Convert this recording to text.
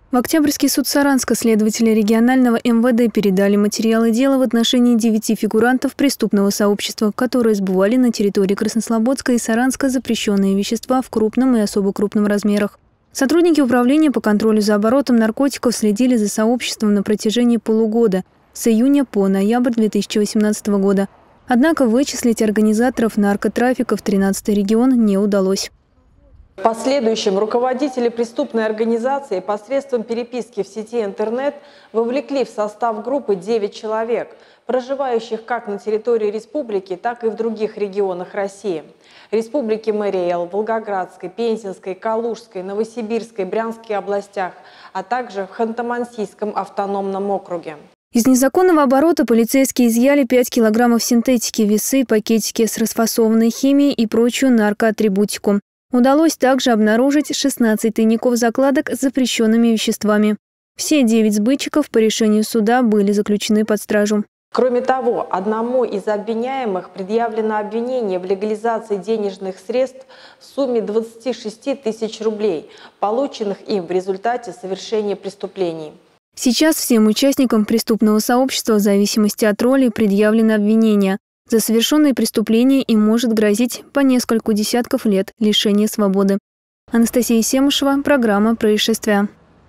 В Октябрьский суд Саранска следователи регионального МВД передали материалы дела в отношении 9 фигурантов преступного сообщества, которые сбывали на территории Краснослободска и Саранска запрещенные вещества в крупном и особо крупном размерах. Сотрудники управления по контролю за оборотом наркотиков следили за сообществом на протяжении полугода, с июня по ноябрь 2018 года. Однако вычислить организаторов наркотрафика в 13-й регион не удалось. В последующем руководители преступной организации посредством переписки в сети интернет вовлекли в состав группы 9 человек, проживающих как на территории республики, так и в других регионах России. Республики Мариэл, Волгоградской, Пензенской, Калужской, Новосибирской, Брянской областях, а также в Ханты-Мансийском автономном округе. Из незаконного оборота полицейские изъяли 5 килограммов синтетики, весы, пакетики с расфасованной химией и прочую наркоатрибутику. Удалось также обнаружить 16 тайников закладок с запрещенными веществами. Все 9 сбытчиков по решению суда были заключены под стражу. Кроме того, одному из обвиняемых предъявлено обвинение в легализации денежных средств в сумме 26 тысяч рублей, полученных им в результате совершения преступлений. Сейчас всем участникам преступного сообщества в зависимости от роли предъявлено обвинение. За совершенные преступления им может грозить по нескольку десятков лет лишения свободы. Анастасия Семушева, программа «Происшествия».